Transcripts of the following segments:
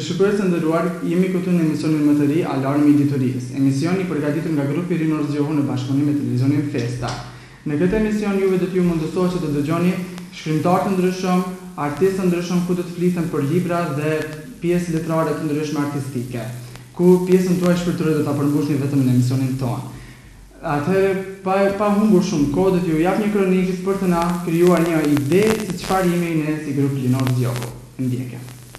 Shikues të nderuar, jemi këtu në emisionin më të ri Alarmi i Ditorisë. Emisioni i përgatitur nga grupi Rinor Zgjohu në bashkëpunim me televizionin Festa. Në këtë emision juve do t'ju mundësohet që të dëgjoni shkrimtarë të ndryshëm, artistë të ndryshëm ku do të fliten për libra dhe pjesë letrare të ndryshme artistike, ku pjesën tuaj shpirtërore do ta përmbushni vetëm në emisionin tonë. Atëherë, pa humbur shumë kohë, do t'ju jap një kronikë për të na krijuar një ide se çfarë jemi ne si grup Rinor Zgjohu. Ndjekje.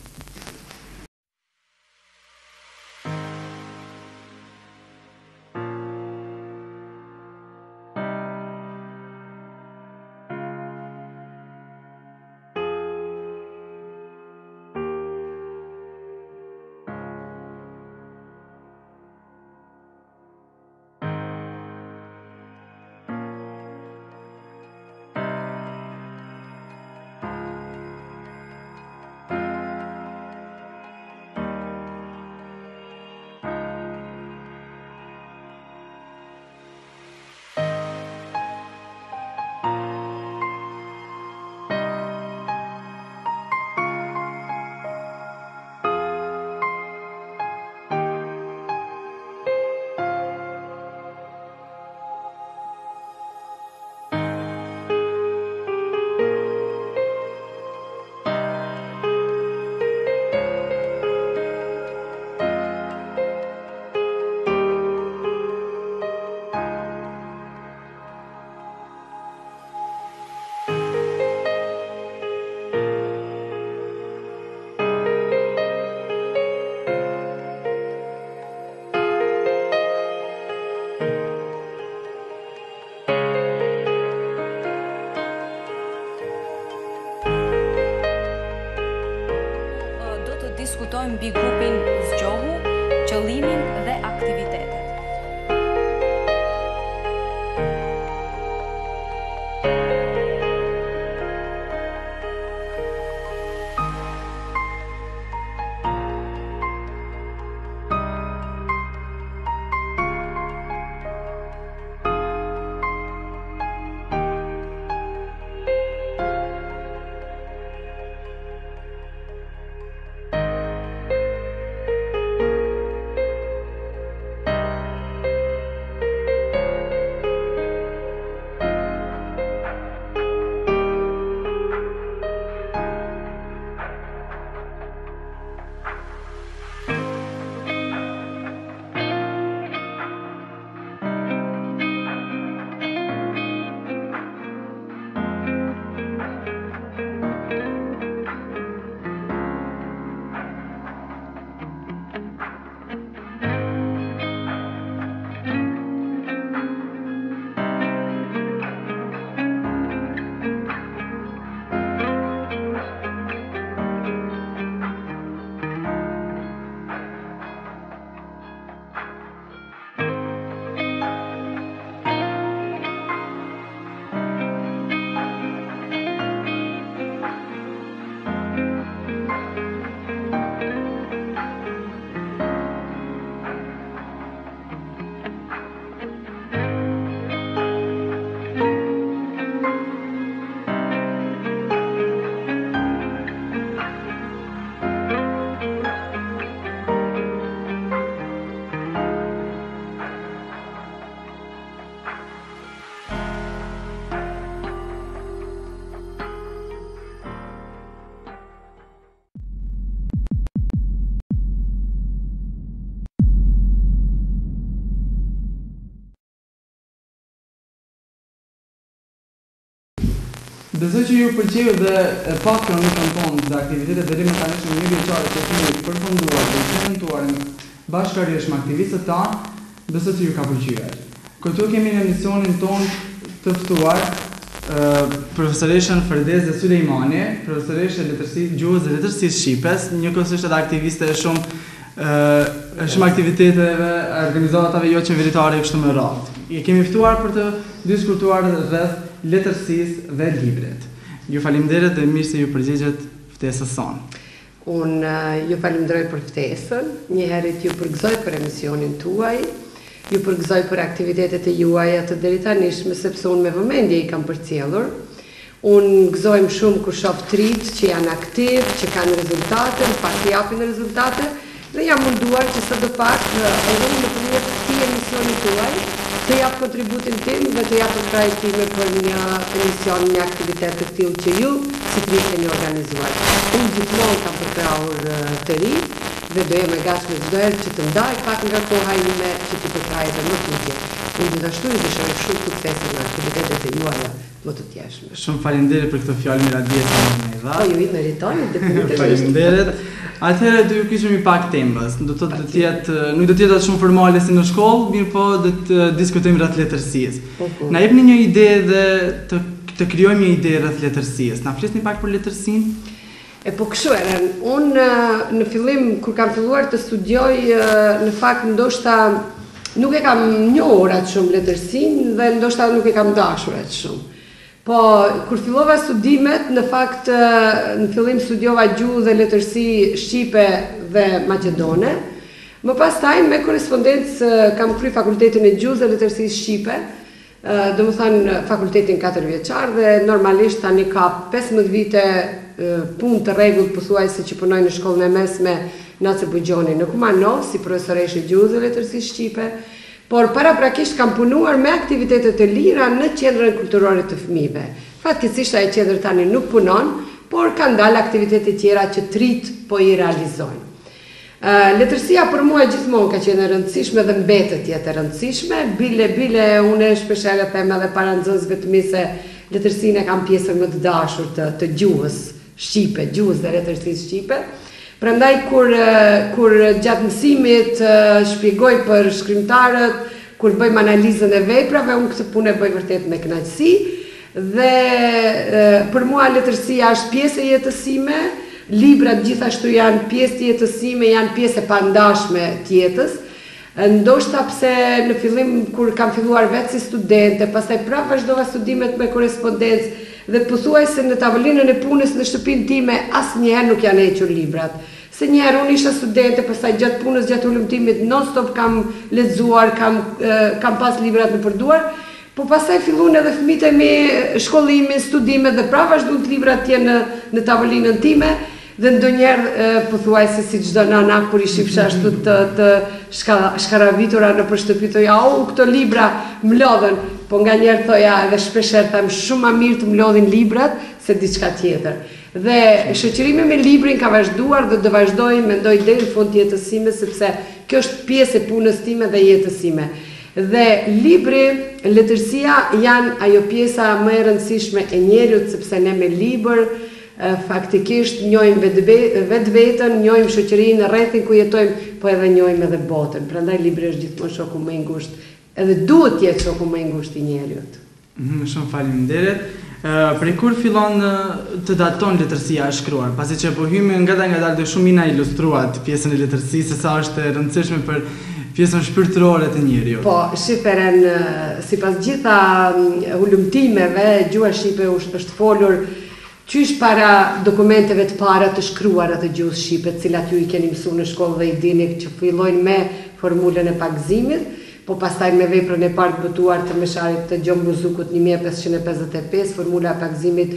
Diskutojmë mbi grupin Zgjohu, qëllimin dhe aktivitetet. Besoj që ju pëlqeu dhe e pak kronikën tonë dhe aktivitetet deri më tani në një vjeçare që kemi përfunduar dhe implementuar bashkërisht me aktivistët tanë, besoj që ju ka pëlqyer. Këtu kemi në emisionin tonë të ftuar profesoreshën Ferdeze Sulejmani, profesoreshë letërsisë, gjuhës dhe letërsisë shqipes, njëkohësisht edhe aktiviste e shumë aktiviteteve, organizatave jo qeveritare kështu me radhë. I kemi ftuar për të diskutuar rreth letërsisë dhe librit. Ju faleminderit dhe mirë se ju përgjigjet ftesës sonë. Unë ju falenderoj për ftesën, njëherët ju përgëzoj për emisionin tuaj, ju përgëzoj për aktivitetet e juaja të deri tanishme, sepse unë me vëmendje i kam përcjellur. Unë gëzojmë shumë kur shoh trit që janë aktiv, që kanë rezultate, pak të japin rezultate, dhe jam munduar që sa do pak edhe në përmjet këtij emisioni tuaj të jap kontributin tim dhe të jap përkrajt time për një emision, një aktivitet të tillë që ju si trit keni organizuar. Unë gjithmonë kam përkrahur të ri dhe do jem e gatshme çdo herë që të ndaj pak nga koha ime që të përkraj edhe më tutje. Unë gjithashtu ju dëshiroj shumë suksese në aktivitetet e juaja më të tjeshme. Shumë faleminderit për këtë fjalë miraditëse që më i dha. Po ju i meritoni definitivisht. Faleminderit. Atëherë do ju kishim i pak temës. Do të thotë nuk do të jetë shumë formale si në shkollë, mirë po do të diskutojmë rreth letërsisë. Na jepni një ide dhe të krijojmë një ide rreth letërsisë. Na flisni pak për letërsinë? Po kështu era, unë në fillim kur kam filluar të studioj, në fakt ndoshta nuk e kam njohur atë shumë letërsinë dhe ndoshta nuk e kam dashur atë shumë. Po, kur fillova studimet, në fakt, në fillim studiova gjuhë dhe letërsi shqipe dhe maqedone. Më pastaj, me korespondencë, kam kryer fakultetin e gjuhës dhe letërsisë shqipe, do më thënë fakultetin 4 vjeçar dhe normalisht tani ka 15 vite punë të rregullt pothuajse që punoj në shkollën e mesme në Azerbajdžani në Kumanov si profesoreshe gjuhës dhe letërsisë shqipe. Por paraprakisht kam punuar me aktivitetet e lira në qendrën kulturore të fëmijëve. Fatkeqësisht ajo qendër tani nuk punon, por kanë dalë aktivitete tjera që trit po i realizojnë. Letërsia për mua gjithmonë ka qenë e rëndësishme dhe mbetet të jetë e rëndësishme. Bile unë shpeshherë them edhe para nxënësve të mi se letërsinë kam pjesën më të dashur të gjuhës shqipe, gjuhës dhe letërsisë shqipe. Prandaj kur gjatë mësimit shpjegoj për shkrimtarët, kur bëjmë analizën e veprave, unë këtë punë e bëj vërtet me kënaqësi dhe për mua letërsia është pjesë e jetës sime, librat gjithashtu janë pjesë të jetës sime, janë pjesë e pandashme të jetës. Ndoshta pse në fillim kur kam filluar vetë si studente, pastaj prapë vazhdova studimet me korespondencë dhe pothuajse në tavolinën e punës në shtëpinë time asnjëherë nuk janë hequr librat. Se njëherë unë isha studente, pastaj gjatë punës, gjatë ulëmtimit, non-stop kam lexuar, kam pas librat në përduar, po pastaj filluan edhe fëmijët e mi shkollimin, studimet dhe prapë vazhduan librat të jenë në tavolinën time. Dhe ndonjëherë pothuajse si çdo nana kur I shifsha ashtu të shkaravitura nëpër shtëpi thoja, këto libra më lodhen, po nganjëherë thoja edhe shpeshherë them shumë më mirë të më lodhin librat se diçka tjetër. Dhe shoqërimi me librin ka vazhduar dhe do vazhdoj, mendoj deri në fund të jetës sime sepse kjo është pjesë e punës time dhe jetës sime. Dhe libri, letërsia janë ajo pjesa më e rëndësishme e njeriut sepse ne me libër faktikisht njohim vetveten, njohim shoqërinë, rrethin ku jetojmë, po edhe njohim edhe botën. Prandaj libri është gjithmonë shoku më I ngushtë, edhe duhet të jetë shoku më I ngushtë I njeriut. Shumë faleminderit. Prej kur fillon të daton letërsia e shkruar, pasi që po hymë ngadalë dhe shumë mina ilustruat pjesën e letërsisë, se sa është e rëndësishme për pjesën shpirtërore të njeriut. Po, shiferen, sipas gjitha ulëmtimeve, gjuha shqipe është folur qysh para dokumenteve të para të shkruara të gjuhës shqipe, cilat ju I keni mësuar në shkollë dhe I dini që fillojnë me formulën e pagëzimit, po pastaj me veprën e parë të botuar të mesharit të Gjon Buzukut 1555, formula e pagëzimit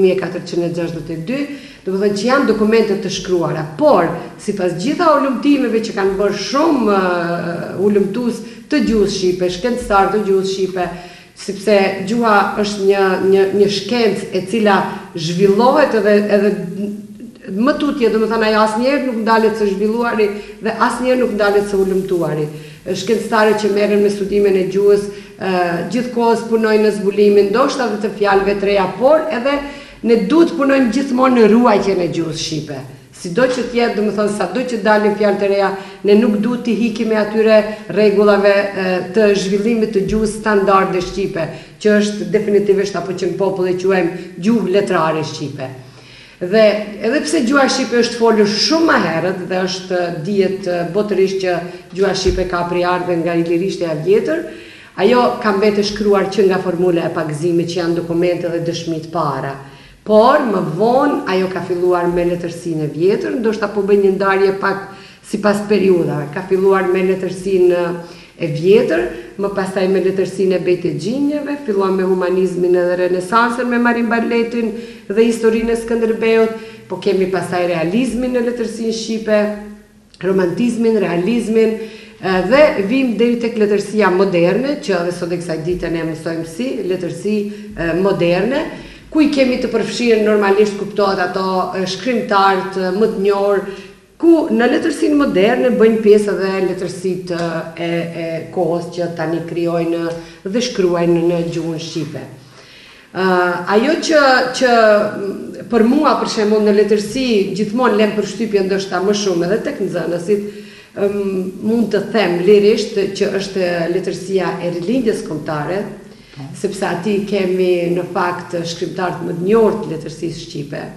1462, do të thonë që janë dokumente të shkruara, por sipas gjitha ulëmtimeve që kanë bërë shumë ulëmtues të gjuhës shqipe, shkencëtar të gjuhës shqipe, sepse gjuha është një shkencë e cila zhvillohet edhe më tutje, do të thënë ajo asnjëherë nuk ndalet së zhvilluari dhe asnjëherë nuk ndalet së ulëmtuari. Shkencëtarët që merren me studimin e gjuhës gjithkohës punojnë në zbulimin ndoshta edhe të fjalëve të reja, por edhe ne duhet punojmë gjithmonë në ruajtjen e gjuhës shqipe. Sido që të jetë, do të thënë sado që dalin fjalë të reja, ne nuk duhet të hikim me atyre rregullave të zhvillimit të gjuhës standarde shqipe, që është definitivisht apo që në popull e quajmë gjuhë letrare shqipe. Dhe edhe pse gjuha shqipe është folur shumë më herët dhe është dihet botërisht që gjuha shqipe ka priardhë nga Ilirishtja e vjetër, ajo ka mbetë shkruar që nga formula e pagëzimit që janë dokumente dhe dëshmi të para. Por më vonë ajo ka filluar me letërsinë e vjetër, ndoshta po bëj një ndarje pak sipas periudhave. Ka filluar me letërsinë e vjetër, më pastaj me letërsinë e Bejt e Gjinjeve, filluam me humanizmin edhe renesansën me Marin Barletin dhe historinë e Skënderbeut, po kemi pastaj realizmin në letërsinë shqipe, romantizmin, realizmin, dhe vim deri tek letërsia moderne, që edhe sot e kësaj dite ne mësojmë si letërsi moderne, ku i kemi të përfshirë normalisht kuptohet ato shkrimtarët më të njohur, ku në letërsinë moderne bëjnë pjesë edhe letërsitë e kohës që tani krijojnë dhe shkruajnë në gjuhën shqipe. Ajo që për mua, për shembull, në letërsi gjithmonë lëm përshtypje ndoshta më shumë edhe tek nxënësit, mund të them lirisht që është letërsia e rilindjes kombëtare, sepse aty kemi në fakt shkrimtarët më të njohur të letërsisë shqipe.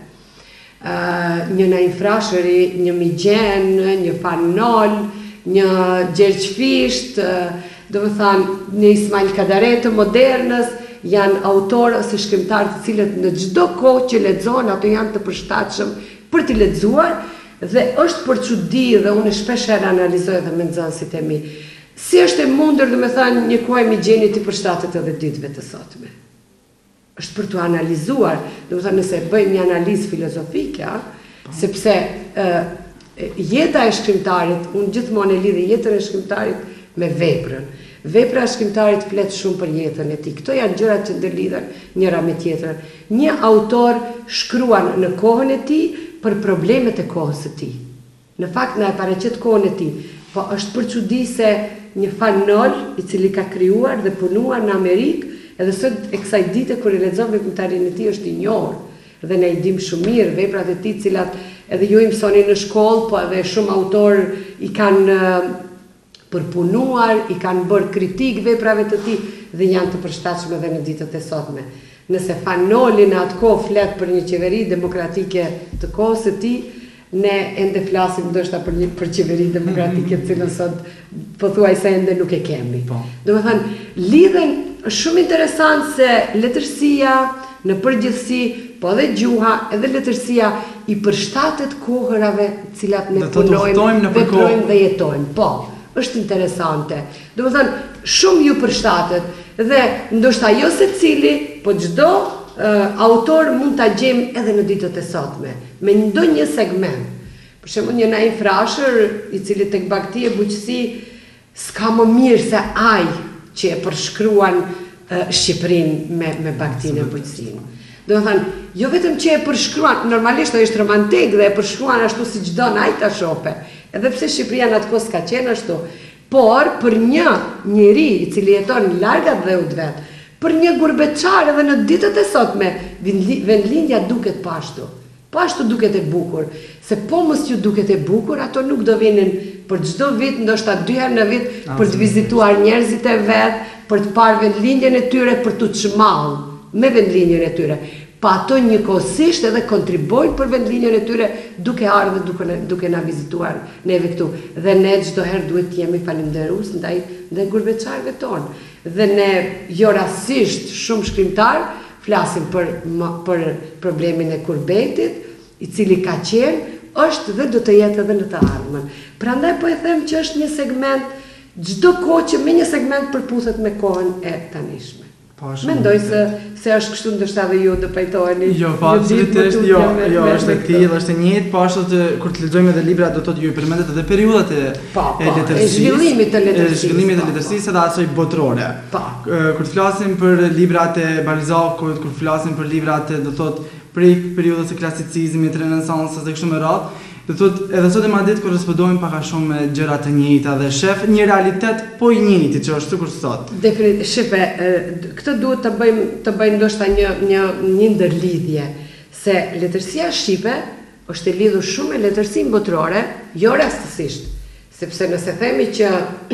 Një Naim Frashëri, një Migjen, një Fanol, një Gjergj Fisht, do të thënë një Ismail Kadare të modernës, janë autorë ose shkrimtarë të cilët në çdo kohë që lexohen ato janë të përshtatshëm për të lexuar dhe është për çudi dhe unë shpeshherë analizoj edhe me nxënësit e mi. Si është e mundur, do të thënë, një kohë Migjeni të përshtatet edhe ditëve të sotme? Është për të analizuar, do të thënë nëse bëjmë një analizë filozofike, sepse jeta e shkrimtarit, unë gjithmonë e lidh jetën e shkrimtarit me veprën. Vepra e shkrimtarit flet shumë për jetën e tij. Këto janë gjërat që ndërlidhen njëra me tjetrën. Një autor shkruan në kohën e tij për problemet e kohës së tij. Në fakt na e paraqet kohën e tij, po është për çudi se një Fanol i cili ka krijuar dhe punuar në Amerikë, edhe sot e kësaj dite kur e lexon veprimtarinë e tij është i njohur dhe ne i dim shumë mirë veprat e tij, cilat edhe ju i mësoni në shkollë, po edhe shumë autor i kanë përpunuar, i kanë bërë kritik veprave të tij dhe janë të përshtatshme edhe në ditët e sotme. Nëse Fanoli në atë kohë flet për një qeveri demokratike të kohës së tij, ne ende flasim ndoshta për qeveri demokratike të cilën sot pothuajse ende nuk e kemi. Do të thënë, lidhen shumë interesant se letërsia në përgjithësi, po edhe gjuha, edhe letërsia i përshtatet kohërave të cilat ne punojmë, veprojmë dhe jetojmë. Po, është interesante. Do të thënë, shumë ju përshtatet dhe ndoshta jo secili, po çdo autor mund ta gjejmë edhe në ditët e sotme, me ndonjë segment. Për shembull, një Naim Frashër, i cili tek Bakti e Buqësi s'ka më mirë se ai që e përshkruan Shqipërinë me Baktinë e Buqësinë. Do të thënë, jo vetëm që e përshkruan, normalisht ai është romantik dhe e përshkruan ashtu siç don ai ta shohë. Edhe pse Shqipëria në atë kohë s'ka qenë ashtu, por për një njeri i cili jeton larg atë dheut vet, për një gurbeçar edhe në ditët e sotme, vendlindja duket pashtu. Pashtu duket e bukur, se po mos ju duket e bukur, ato nuk do vinin për çdo vit, ndoshta 2 herë në vit, për të vizituar njerëzit e vet, për të parë vendlindjen e tyre, për të çmallë me vendlindjen e tyre. Pa ato njëkohësisht edhe kontribojnë për vendlindjen e tyre, duke ardhur dhe duke na vizituar neve këtu. Dhe ne çdo herë duhet të jemi falënderues ndaj gurbeçarëve tonë. Dhe ne jo rastësisht shumë shkrimtar flasim për problemin e Kurbetit, i cili ka qenë, është dhe do të jetë edhe në të ardhmen. Prandaj po e them që është një segment, çdo kohë që me një segment përputhet me kohën e tanishme. Mendoj se është kështu, ndoshta edhe ju do pajtoheni. Jo, absolutisht, jo, është e tillë, është e njëjtë, po ashtu kur të lexojmë edhe libra do thotë ju përmendet edhe periudhat e letërsisë, zhvillimit të letërsisë edhe asaj botërore. Kur të flasim për librat e Balzacut, kur flasim për librat e do thotë prej periudhës së klasicizmit, renesansës dhe kështu me radhë, do thotë edhe sot e madit korrespondojmë pak a shumë me gjëra të njëjta dhe shef një realitet po i njëjti që është sikur sot. Definitivisht, shefe, këtë duhet të bëjmë ndoshta një ndërlidhje, se letërsia shqipe është e lidhur shumë me letërsinë botërore, jo rastësisht, sepse nëse themi që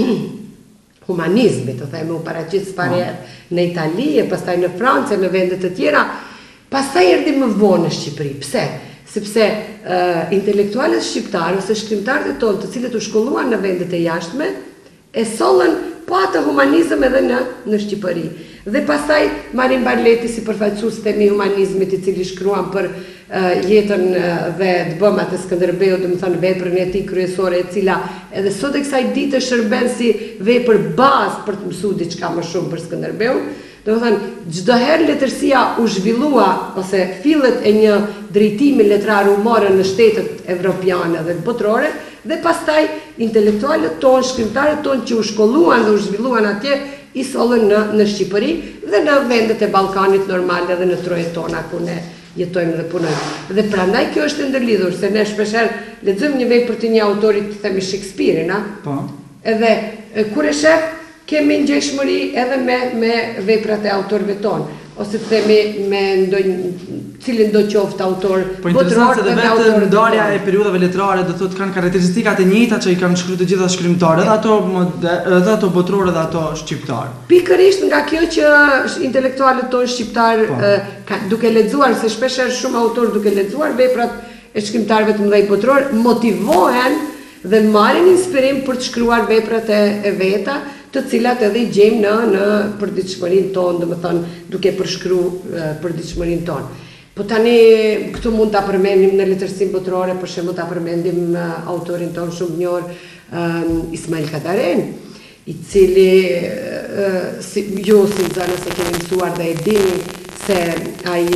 humanizmi, të themi u paraqit parë në Itali e pastaj në Francë, në vende të tjera, pastaj erdhi më vonë në Shqipëri. Pse? Sepse intelektualët shqiptarë ose shkrimtarët e tonë të cilët u shkolluan në vendet e jashtme, e sollën po atë humanizëm edhe në Shqipëri. Dhe pastaj Marin Barleti si përfaqësues të humanizmit, i cili shkruan për jetën dhe të bëm atë Skënderbeu, do të thënë veprën e tij kryesore, e cila edhe sot e kësaj dite shërben si vepër bazë për të mësuar diçka më shumë për Skënderbeun. Do të thënë, çdo herë letërsia u zhvillua ose fillet e një drejtimi letrar u morën në shtetet evropiane dhe botërore, dhe pastaj intelektualët tonë, shkrimtarët tonë që u shkolluan dhe u zhvilluan atje, i sollën në Shqipëri dhe në vendet e Ballkanit normale dhe në trojet tona ku ne jetojmë dhe punojmë. Dhe prandaj kjo është ndërlidhur, se ne shpeshherë lexojmë një vepër të një autori, të themi Shakespeare, na? Po. Edhe kur e shef, kemi ngjeshmëri edhe me veprat e autorëve tonë, ose të themi me cilin do qoftë autor botëror dhe vetë ndarja e periudhave letrare do thotë kanë karakteristikat e njëjta që i kanë shkruar të gjitha shkrimtarët, edhe ato botërore dhe ato shqiptar. Pikërisht nga kjo që intelektualët tonë shqiptar duke lexuar, se shpeshherë shumë autorë duke lexuar veprat e shkrimtarëve të mëdhenj botëror, motivohen dhe marrin inspirim për të shkruar veprat e veta, të cilat edhe i gjejmë në përditshmërinë tonë, domethënë duke përshkruar përditshmërinë tonë. Po tani këtu mund ta përmendim në letërsinë botërore, për shembull ta përmendim autorin tonë shumë njohur Ismail Kadaren, i cili ju si zona se keni mësuar dhe e dini se ai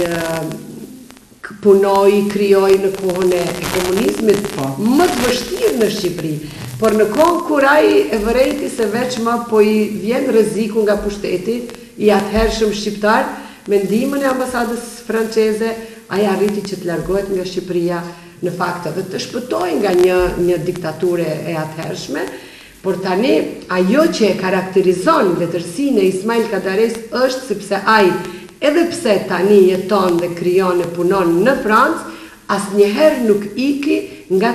punoi, krijoi në kohën e komunizmit më të vështirë në Shqipëri. Por në kohë kur ai e vërejti se veç më po i vjen rreziku nga pushteti i atëhershëm shqiptar, me ndihmën e ambasadës franceze, ai arriti që të largohet nga Shqipëria, në fakt edhe të shpëtoi nga një diktaturë e atëhershme, por tani ajo që e karakterizon letërsinë e Ismail Kadares është sepse ai, edhe pse tani jeton dhe krijon e punon në Francë, asnjëherë nuk iki nga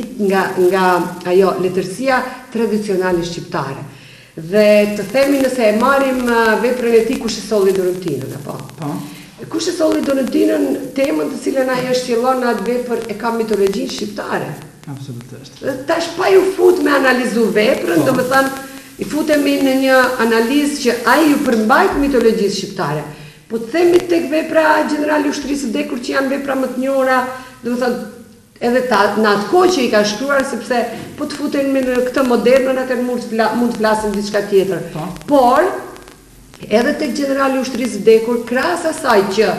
ajo letërsia tradicionale shqiptare. Dhe të themi nëse e marrim veprën e tij Kush e solli Dorentinën, apo? Po. Kush e solli Dorentinën, temën të cilën ai e shtjellon në atë vepër e ka mitologjinë shqiptare. Absolutisht. Tash pa ju fut me analizu veprën, domethënë i futemi në një analizë që ai ju përmbajt mitologjisë shqiptare. Po të themi tek vepra Gjenerali i Ushtrisë së Vdekur, që janë vepra më të njohura, domethënë edhe në atë kohë që i ka shkruar, sepse po të futemi në këtë modernën, atë mund të flasim diçka tjetër. Por edhe tek Gjenerali i Ushtrisë së Vdekur, krahas asaj që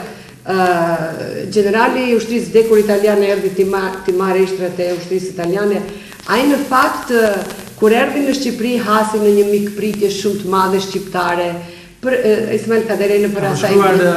Gjenerali i Ushtrisë së Vdekur italian erdhi të marrë ishtrat e ushtrisë italiane, ai në fakt kur erdhi në Shqipëri hasi në një mikpritje shumë të madhe shqiptare. Për Ismail Kadaren për asaj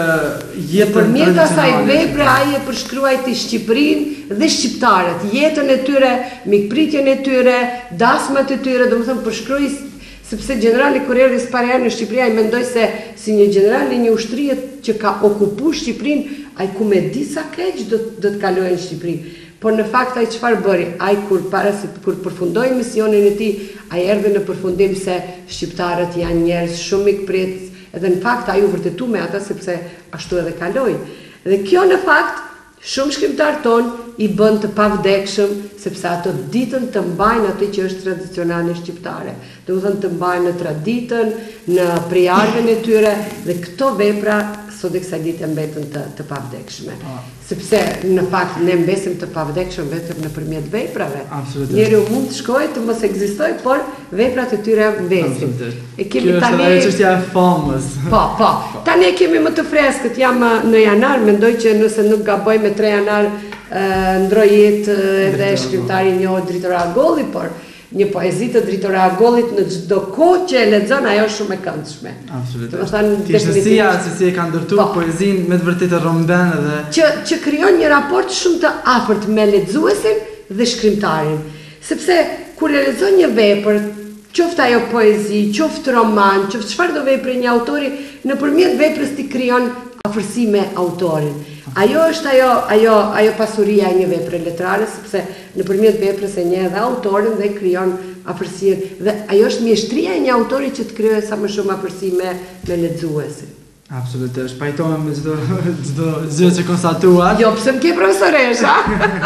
përmjet asaj vepre ai e përshkruajti Shqipërinë dhe shqiptarët, jetën e tyre, mikpritjen e tyre, dasmat e tyre, domethënë përshkroi, sepse gjenerali kur erdhi para herë në Shqipëri ai mendoi se si një general i një ushtrie që ka okupuar Shqipërinë, ai ku me di sa keq do të kalojë në Shqipëri. Por në fakt ai çfarë bëri? Ai kur përfundoi misionin e tij, ai erdhi në përfundim se shqiptarët janë njerëz shumë mikpritës. Edhe në fakt ai u vërtetu me ata sepse ashtu edhe kaloi. Dhe kjo në fakt shumë shkrimtarë tonë i bën të pavdekshëm, sepse ato ditën të mbajnë atë që është tradicionale shqiptare. Domethënë të mbajnë në traditën, në prijarën e tyre, dhe këto vepra sot e kësaj dite mbetën të pavdekshme. Sepse në fakt ne mbesim të pavdekshëm vetëm nëpërmjet veprave. Njeriu mund të shkojë të mos ekzistojë, por veprat e tyre mbesin. Kjo është ajo çështja e famës. Po. Tani kemi më të freskët, jam në janar, mendoj që nëse nuk gaboj me 3 janar ndroi jetë edhe shkrimtari i njohur Dritor Agolli, por një poezi të Dritor Agollit në çdo kohë që e lexon ajo shumë e këndshme. Absolutisht. Tishtësia se si e ka ndërtuar poezinë me të vërtetë rromben edhe që krijon një raport shumë të afërt me lexuesin dhe shkrimtarin. Sepse kur e lexon një vepër, qoftë ajo poezi, qoftë roman, qoftë çfarëdo vepre një autori, nëpërmjet veprës ti krijon afërsi me autorin. Ajo është ajo pasuria e një vepre letrare, sepse nëpërmjet veprës e njeh edhe autorin dhe krijon afërsinë. Dhe ajo është mjeshtria e një autori që të krijojë sa më shumë afërsi me lexuesin. Absolutisht, pajtohem me çdo gjë që konstatuat. Jo, pse më ke profesoresha?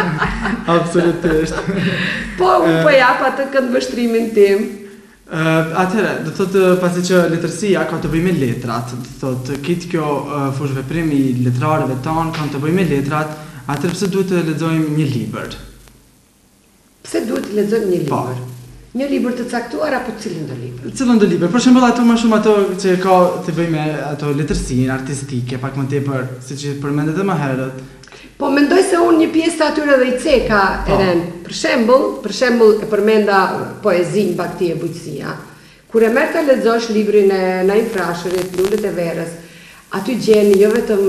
Absolutisht. Po jap atë këndvështrimin tim. Atëherë, do thotë pasi që letërsia ka të bëjë me letrat, do thotë kitë kjo fushë veprimi i letrarëve tanë kanë të bëjë me letrat, Atëherë pse duhet të lexojmë një libër? Pse duhet të lexojmë një Po. libër? Një libër të caktuar apo cilin do libër? Cilën do libër? Për shembull ato më shumë ato që ka të bëjë me ato letërsinë artistike, pak më tepër, siç e përmendet edhe më herët. Po mendoj se unë një pjesë të atyre dhe i ceka eren. Për shembull e përmenda poezinë bakti e bujqësia. Kur e merr ta lexosh librin e Naim Frashërit, Lulet e verës, aty gjeni jo vetëm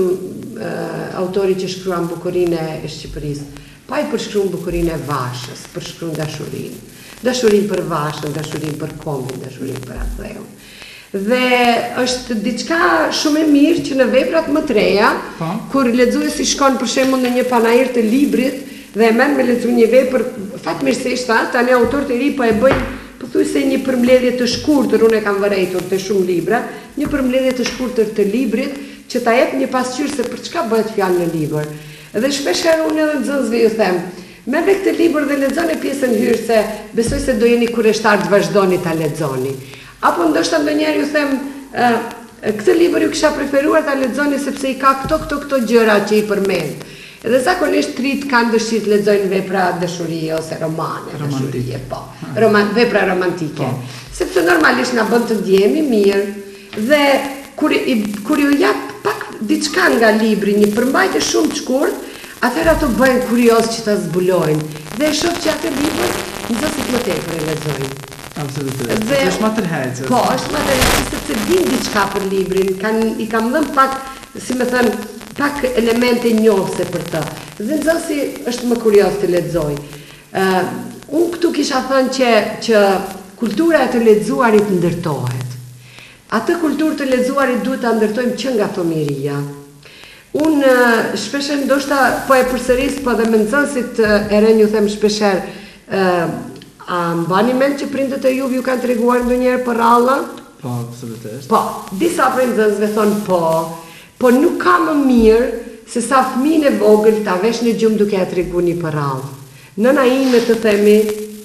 autori që shkruan bukurinë e Shqipërisë, pa i përshkruan bukurinë e Vashës, përshkruan dashurinë. Dashurinë për Vashën, dashurinë për kombin, dashurinë për Atheun. Dhe është diçka shumë e mirë që në veprat më të reja, kur lexuesi shkon për shembull në një panajër të librit dhe e merr me lexu një vepër, fatmirësisht tani autorët e ri po e bëjnë pothuajse një përmbledhje të shkurtër, unë e kam vërejtur te shumë libra, një përmbledhje të shkurtër të librit që ta jep një pasqyrë se për çka bëhet fjalë në libër. Dhe shpesh herë unë edhe nxënësve ju them, merrni këtë libër dhe lexoni pjesën hyrë se besoj se do jeni kurreshtar të vazhdoni ta lexoni. Apo ndoshta ndonjëherë ju them, këtë libër ju kisha preferuar ta lexoni sepse i ka këto gjëra që i përmend. Edhe zakonisht trit kanë dëshirë të lexojnë vepra dashurie ose romane, dashurie, po. Vepra romantike. Sepse normalisht na bën të ndjehemi mirë dhe kur ju jap pak diçka nga libri, një përmbajtje shumë të shkurtë, atëherë ato bëjnë kurioz që ta zbulojnë. Dhe e shoh që atë libër nxënësit më tepër e lexojnë. Absolutisht. Është më tërheqës. Po, është më tërheqës sepse din diçka për librin, i kam dhënë pak, si më thënë, pak elemente njohëse për të. Dhe nxënësi është më kurioz të lexoj. Unë këtu kisha thënë që kultura e të lexuarit ndërtohet. Atë kulturë të lexuarit duhet ta ndërtojmë që nga fëmijëria. Unë shpesher ndoshta po e përsëris, po dhe me nxënësit e rënë ju them shpesher, a mbani mend që prindët e juve ju kanë treguar ndonjëherë për ralla? Po, absolutisht. Po, disa prej nxënësve thonë po nuk ka më mirë se sa fëmijën e vogël ta vesh në gjumë duke ja treguar një për rallë. Nëna ime të themi,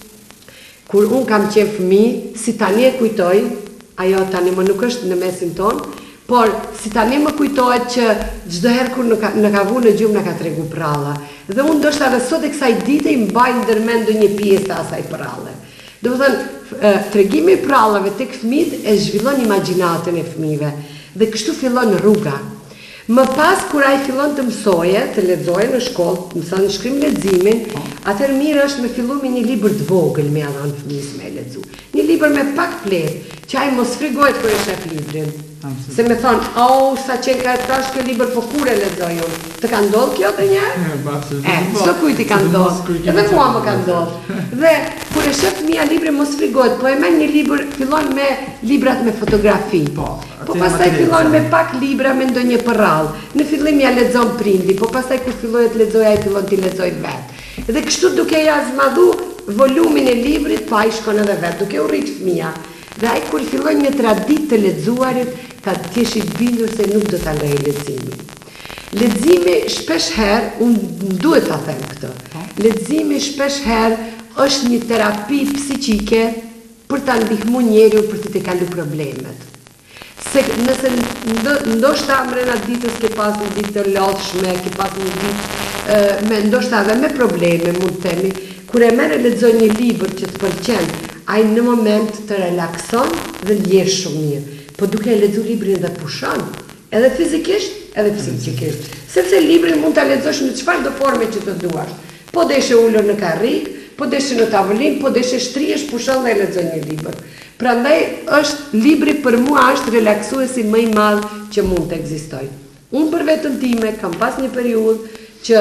kur unë kam qenë fëmijë, si tani e kujtoj, ajo tani më nuk është në mesin tonë, por si tani më kujtohet që çdo herë kur në ka vu në gjumë në ka tregu pralla. Dhe unë ndoshta edhe sot e kësaj dite i mbaj ndërmend ndonjë pjesë të asaj pralle. Do të thënë, tregimi i prallave tek fëmijët e zhvillon imagjinatën e fëmijëve dhe kështu fillon rruga. Më pas kur ai fillon të mësoje, të lexoje në shkollë, të mëson shkrim leximin, atëherë mirë është me fillu me një libër të vogël me anë fëmijës me lexu. Një libër me pak fletë, që ai mos frigohet kur e shef librin. Se me thonë, sa qenë ka e trash kjo libër, po kur e lexoj unë? Të ka ndodhë kjo të njerë? Çdo kujt i ka ndodhë, edhe mua më ka ndodhë. Dhe kur e shef fëmia librin mos frigohet, po e merr një libër, fillon me librat me fotografi. Po pastaj fillon me pak libra me ndonjë përrall. Në fillim ja lexon prindi, po pastaj kur filloi të lexojë ai fillon të lexojë vet. Dhe kështu duke ja zmadhu volumin e librit, po ai shkon edhe vet, duke u rrit fëmia. Dhe ai kur fillon një traditë të lexuarit, ka të kesh i bindur se nuk do ta lejë leximin. Leximi shpesh herë, unë duhet ta them këtë. Leximi shpesh herë është një terapi psiqike për ta ndihmuar njeriu për të kaluar problemet. Se nëse ndoshta mrena ditës ke pas një ditë të lodhshme, ke pas një ditë me ndoshta edhe me probleme, mund të themi, kur e merr e lexon një libër që të pëlqen, ai në moment të relakson dhe ndjesh shumë mirë. Po duke e lexuar librin dhe pushon, edhe fizikisht, edhe psikikisht. Sepse librin mund ta lexosh në çfarë do forme që të duash. Po deshe ulur në karrik, po deshe në tavolinë, po deshe shtrihesh, pushon dhe lexon një libër. Prandaj libri për mua është relaksuesi më i madh që mund të ekzistojë. Unë për veten time kam pas një periudhë që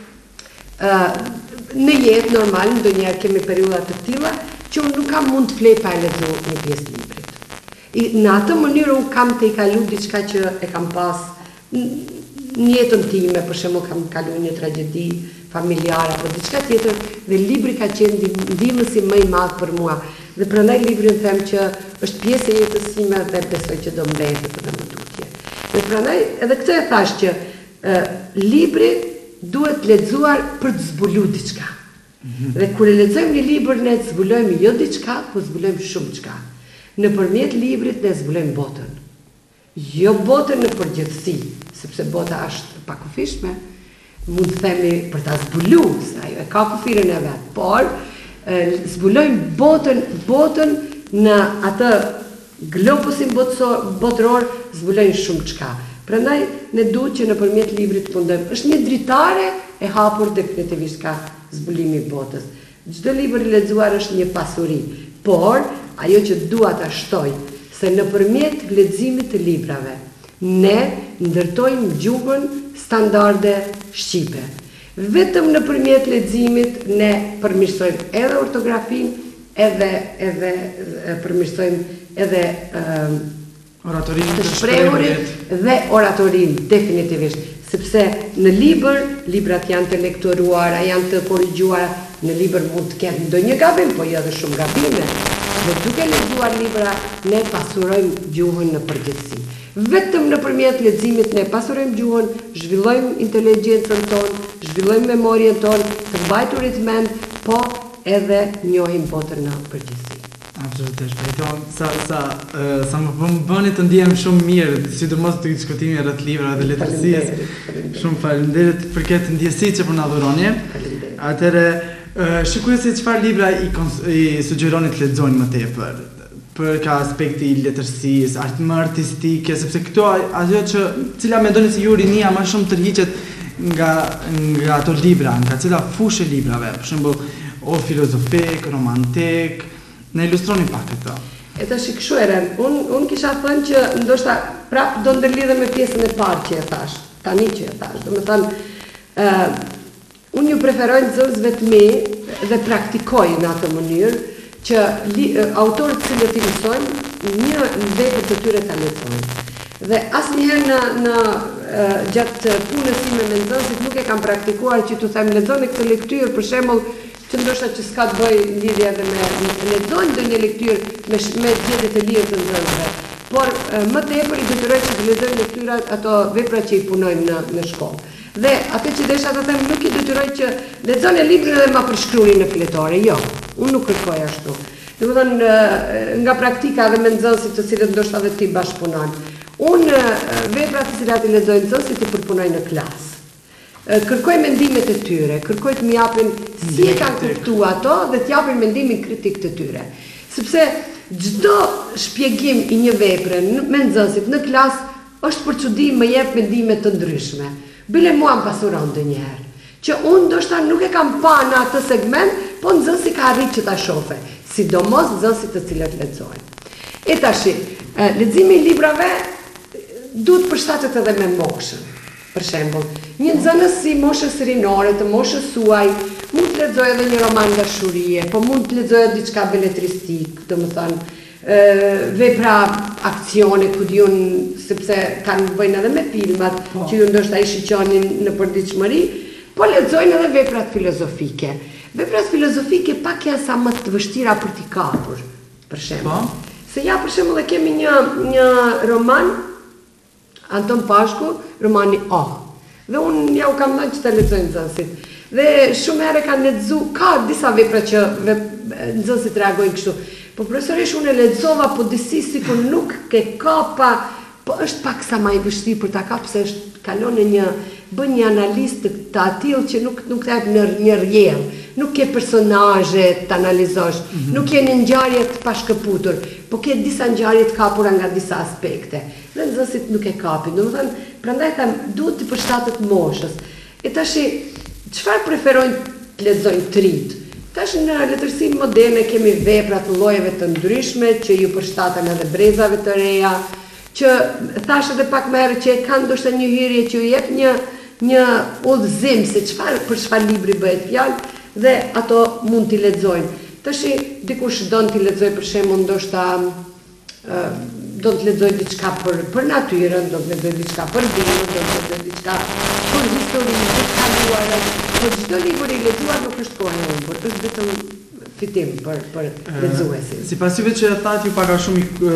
në jetë normal, ndonjëherë kemi periudha të tilla që unë nuk kam mund të flej pa e lexuar një pjesë librit. Në atë mënyrë unë kam të i kalu diçka që e kam pas në jetën time, për shembull kam kalu një tragjedi familjare apo diçka tjetër dhe libri ka qenë ndihmësi më i madh për mua. Dhe prandaj librin them që është pjesë e jetës time dhe besoj që do mbetet edhe më tutje. Dhe prandaj edhe këtë e thash që libri duhet lexuar për të zbuluar diçka. Dhe kur e lexojmë një libër ne zbulojmë jo diçka, po zbulojmë shumë diçka. Nëpërmjet librit ne zbulojmë botën. Jo botën në përgjithësi, sepse bota është pakufishme, mund të themi për ta zbulu, se ajo e ka kufirën e vetë, por zbulojmë botën në atë globusin botëror, zbulojnë shumë çka. Prandaj ne duhet që nëpërmjet librit të mundojmë. Është një dritare e hapur definitivisht ka zbulimi i botës. Çdo libër i lexuar është një pasuri, por ajo që dua ta shtoj, se nëpërmjet leximit të librave ne ndërtojmë gjuhën standarde shqipe. Vetëm nëpërmjet leximit ne përmirësojmë edhe ortografinë, edhe përmirësojmë edhe oratorinë të shprehurit dhe oratorinë definitivisht, sepse në librat janë të lektoruara, janë të korrigjuara, në libër mund të ketë ndonjë gabim, po jo edhe shumë gabime. Dhe duke lexuar libra, ne pasurojmë gjuhën në përgjithësi. Vetëm nëpërmjet leximit ne pasurojmë gjuhën, zhvillojmë inteligjencën tonë, zhvillojmë memorien tonë, të mbajturit mend, po edhe njohim botën në përgjithësi. Absolutisht. Sa më bëni të ndihem shumë mirë, sidomos të diskutimi rreth librave dhe letërsisë. Shumë faleminderit për këtë ndjesi që po na dhuroni. Atëherë, shikoj se çfarë libra i sugjeroni të lexojnë më tepër. Për ka aspekti i letërsisë, më artistike, sepse këto ajo cila mendoni se ju rinia më shumë tërhiqet nga ato libra, nga cila fushë librave, për shembull, o filozofik, romantik, na ilustroni pak këtë. E tash kështu erën, unë kisha thënë që ndoshta prap do ndërlidhem me pjesën e parë që e thash, tani që e thash. Domethënë, unë ju preferoj nxënësve të mi dhe praktikoj në atë mënyrë që autorët që cilët i mësojnë, një vepër të tyre ta lexojnë. Dhe asnjëherë në gjatë punës time me nxënësit nuk e kam praktikuar që t'u them lexoni këtë lektyrë, për shembull, që ndoshta që s'ka të bëjë lidhje edhe me lexojnë ndonjë lektyrë me zgjedhje të lirë të nxënësve. Por më tepër i detyroj që të lexojnë lektyrat ato vepra që i punojmë në shkollë. Dhe atë që desha të them, nuk i detyroj që lexoni librin dhe ma përshkruani në fletore, jo. Unë nuk kërkoj ashtu. Domethënë, nga praktika dhe me nxënësit të cilët ndoshta edhe ti bashkëpunon. Unë veprat të cilat i lexoj nxënësit i përpunoj në klasë. Kërkoj mendimet e tyre, kërkoj të më japin si e kanë kuptuar ato dhe të japin mendimin kritik të tyre. Sepse çdo shpjegim i një vepre me nxënësit në klasë është për çudi më jep mendime të ndryshme. Bile mua më pasuron ndonjëherë, që unë ndoshta nuk e kam pa në atë segment, po nxënësi ka arrit që ta shofe, sidomos nxënësit të cilët lexojnë. E tashi, leximi i librave duhet përshtatet edhe me moshën. Për shembull, një nxënës si moshës rinore, të moshës suaj, mund të lexojë edhe një roman dashurie, po mund të lexojë diçka beletristik, domethënë vepra akcione ku diun sepse kanë bëjnë edhe me filmat që ju ndoshta i shiqonin në përditshmëri, po lexojnë edhe veprat filozofike. Veprat filozofike pak janë sa më të vështira për t'i kapur, për shembull. Se ja për shembull e kemi një roman Anton Pashku, romani Dhe unë ja u kam thënë që ta lexojnë nxënësit. Dhe shumë herë kanë lexuar, ka disa vepra që nxënësit reagojnë kështu. Po profesorish unë e lexova, po disi sikur nuk ke kapa, po është pak sa më i vështirë për ta kapur se është kalon në bën një analizë të atill që nuk të jep në një rrjedh, nuk ke personazhe të analizosh, nuk ke një ngjarje të pashkëputur, po ke disa ngjarje të kapura nga disa aspekte. Dhe nxënësit nuk e kapin. Domethënë, prandaj them, duhet të përshtatet moshës. E tash çfarë preferojnë të lexojnë të rit? Tash në letërsinë moderne kemi vepra të llojeve të ndryshme që ju përshtaten edhe brezave të reja, që thash edhe pak më herët që e kanë ndoshta një hyrje që ju jep një udhëzim se për çfarë libri bëhet fjalë dhe ato mund t'i lexojnë. Tash dikush don t'i lexojë për shembull ndoshta do të lexoj diçka për natyrën, do të lexoj diçka për dimën, do të lexoj diçka për historinë, për kaluarën. Po çdo libër i lexuar nuk është kohë e humbur, është vetëm fitim për lexuesin. Sipas juve që thatë ju pak a shumë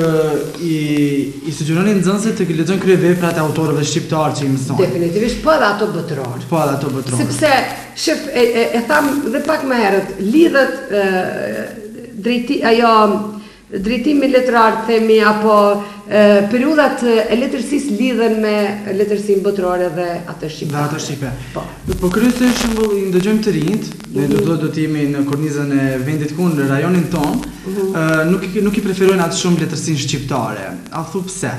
i sugjeroni nxënësit të lexojnë kryeveprat e autorëve shqiptar që i mësojnë. Definitivisht po edhe ato botëror. Po edhe ato botëror. Sepse shef e tham dhe pak më herët, lidhet drejti ajo drejtimi letrar, themi, apo periudat e letërsisë lidhen me letërsinë botërore dhe atë shqiptare. Dhe atë shqipe. Po. Kryesisht shembull i ndëgjojmë të rinjt, ne do të jemi në kornizën e vendit ku në rajonin ton, nuk i preferojnë atë shumë letërsinë shqiptare. A thu pse?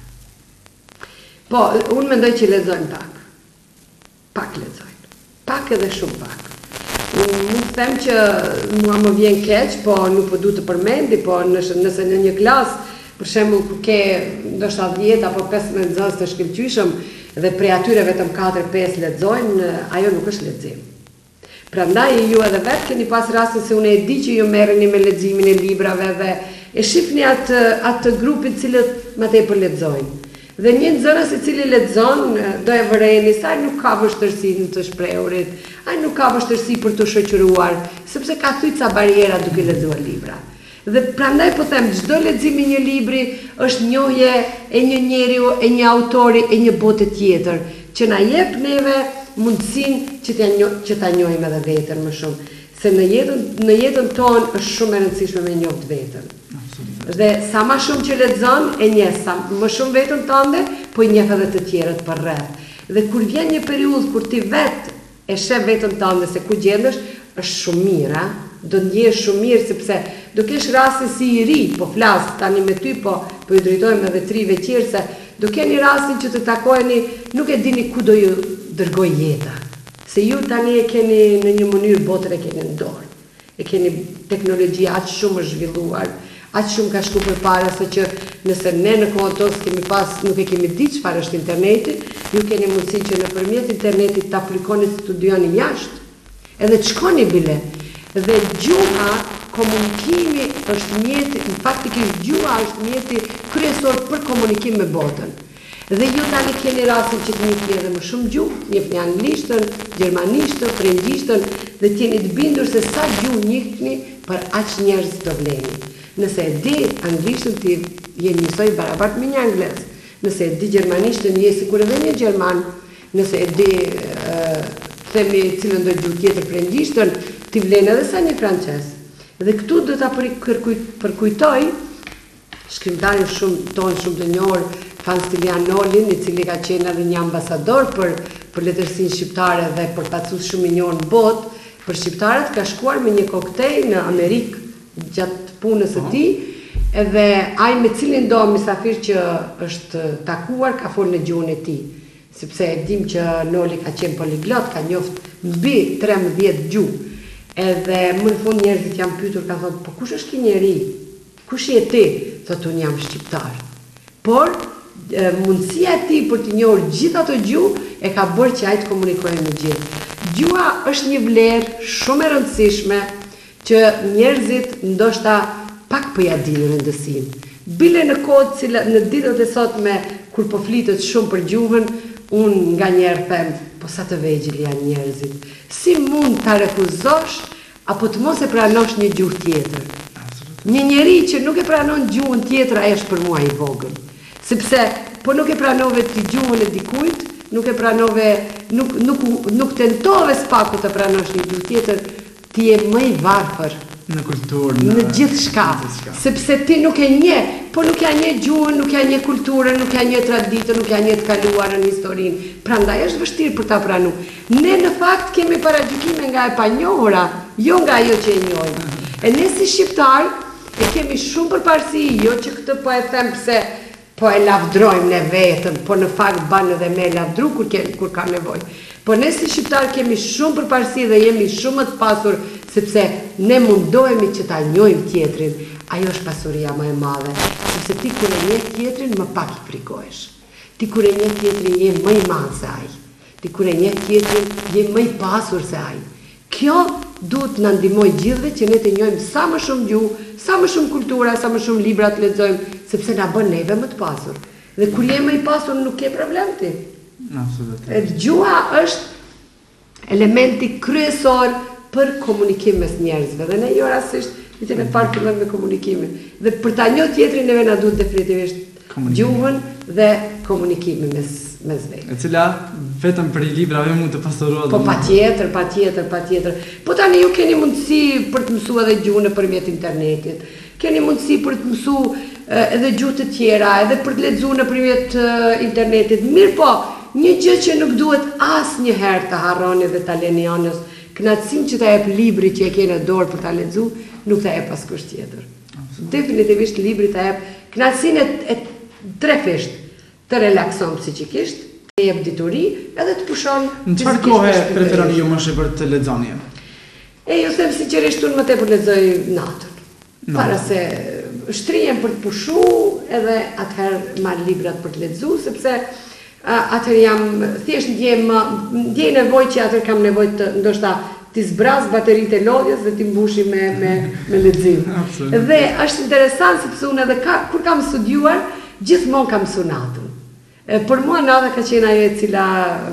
Po, unë mendoj që lexojnë pak. Pak lexojnë. Pak edhe shumë pak. Nuk them që mua më vjen keq, po nuk po du të përmendi, po nëse në një klasë, për shembull ku ke ndoshta 10 apo 15 nxënës të shkëlqyshëm dhe prej atyre vetëm 4-5 lexojnë, ajo nuk është lexim. Prandaj ju edhe vetë keni pas rastin se unë e di që ju merreni me leximin e librave dhe e shihni atë grupin cilët më tepër lexojnë. Dhe një nxënës i cili lexon do e vërejeni se ai nuk ka vështirësi në të shprehurit, ai nuk ka vështirësi për të shoqëruar, sepse ka thyca bariera duke lexuar libra. Dhe prandaj po them, çdo lexim i një libri është njohje e një njeriu, e një autori, e një bote tjetër, që na jep neve mundësinë që ta njohim edhe veten më shumë. Se në jetën tonë është shumë e rëndësishme me njohur veten. Dhe sa më shumë që lexon, e njeh sa më shumë veten tënde, po i njeh edhe të tjerët përreth. Dhe kur vjen një periudhë kur ti vetë e sheh veten tënde se ku gjendesh, është shumë mirë, do ndjehesh shumë mirë sepse do kesh rastin si i ri, po flas tani me ty, po ju drejtojmë edhe 3 veçirse, do keni rastin që të takoheni, nuk e dini ku do ju dërgoj jeta. Se ju tani e keni në një mënyrë botën e keni në dorë. E keni teknologji aq shumë e zhvilluar, aq shumë ka shku përpara se që nëse ne në kohën tonë nuk e kemi ditë çfarë është interneti, ju keni mundësi që nëpërmjet internetit ta aplikoni të studioni jashtë, edhe të shkoni bile. Dhe gjuha, komunikimi është mjeti, faktikisht gjuha është mjeti kryesor për komunikim me botën. Dhe ju tani keni rastin që të njihni edhe më shumë gjuhë, njihni anglishtën, gjermanishtën, frëngjishtën dhe të jeni të bindur se sa gjuhë njihni për aq njerëz të vleni. Nëse e di anglishtën ti je njësoj barabart me një anglez. Nëse e di gjermanishtën je sikur edhe një gjerman. Nëse e di themi cilën do gjuhë tjetër frëngjishtën, ti vlen edhe sa një francez. Dhe këtu do ta përkujtoj shkrimtarin shumë të njohur Fanstilian Nolin, i cili ka qenë edhe një ambasador për letërsinë shqiptare dhe për pasus shumë i njohur në botë, për shqiptarët ka shkuar me një koktejl në Amerikë gjatë punës së tij, edhe ai me cilin do mysafir që është takuar ka folur në gjuhën e tij, sepse e dim që Noli ka qenë poliglot, ka njoftë mbi 13 gjuhë. Edhe më në fund njerëzit janë pyetur, ka thonë, po kush është ky njeri? Kush je ti? Thotë, unë jam shqiptar. Por mundësia e tij për të njohur gjithë ato gjuhë e ka bërë që ai të komunikojë me gjithë. Gjuha është një vlerë shumë e rëndësishme që njerëzit ndoshta pak po ja dinë rëndësinë. Bile në kohë në ditët e sotme kur po flitet shumë për gjuhën, unë nganjëherë them, po sa të vegjël janë njerëzit. Si mund ta refuzosh apo të mos e pranosh një gjuhë tjetër? Një njeri që nuk e pranon gjuhën tjetër, ai është për mua i vogël. Sepse po nuk e pranove ti gjuhën e dikujt, nuk e pranove, nuk tentove spaku të pranosh një gjuhë tjetër, ti je më i varfër në kulturë, në gjithë shka, sepse ti nuk e njeh, po nuk ja njeh gjuhën, nuk ja njeh kulturën, nuk ja njeh traditën, nuk ja njeh të kaluarën, historinë. Prandaj është vështirë për ta pranuar. Ne në fakt kemi paragjykime nga e panjohura, jo nga ajo që e njohim. E ne si shqiptar e kemi shumë përparësi, jo që këtë po e them pse po e lavdrojmë ne vetëm, po në fakt banë edhe me lavdru kur ka nevojë. Po ne si shqiptar kemi shumë përparësi dhe jemi shumë më të pasur, sepse ne mundohemi që ta njohim tjetrin. Ajo është pasuria më e madhe, sepse ti kur e njeh tjetrin më pak i frikohesh. Ti kur e njeh tjetrin je më i madh se ai. Ti kur e njeh tjetrin je më i pasur se ai. Kjo duhet na ndihmojë gjithëve që ne të njohim sa më shumë gjuhë, sa më shumë kultura, sa më shumë libra të lexojmë, sepse na bën neve më të pasur. Dhe kur je më i pasur nuk ke problem ti. Absolutisht. Gjuha është elementi kryesor për komunikim mes njerëzve dhe ne jo rastisht vitën e parë fillojmë me komunikimin. Dhe për ta njohur tjetrin neve na duhet definitivisht gjuhën dhe komunikimin mes vetë. E cila vetëm për librave mund të pasurohet. Po patjetër. Po tani ju keni mundësi për të mësuar edhe gjuhën nëpërmjet internetit. Keni mundësi për të mësu edhe gjuhë të tjera, edhe për të lexuar nëpërmjet internetit. Mirë po, një gjë që nuk duhet asnjëherë të harroni dhe ta leni anës, kënaqësinë që ta jep libri që e keni në dorë për ta lexuar, nuk ta jep askush tjetër. Definitivisht libri ta jep kënaqësinë e trefisht, të relakson psikikisht, të jep dituri, edhe të pushon. Në çfarë kohë preferoni ju më shumë për të lexoni? Ju them sinqerisht, unë më tepër lexoj natën. Para se shtrihem për të pushu, edhe atëherë marr librat për të lexuar, sepse atëherë jam thjesht ndjej nevojë që atëherë kam nevojë të ndoshta t'i zbraz bateritë e lodhjes dhe t'i mbushi me lexim. Dhe është interesant sepse unë edhe kur kam studiuar, gjithmonë kam mësuar natën. Për mua nata ka qenë ajo e cila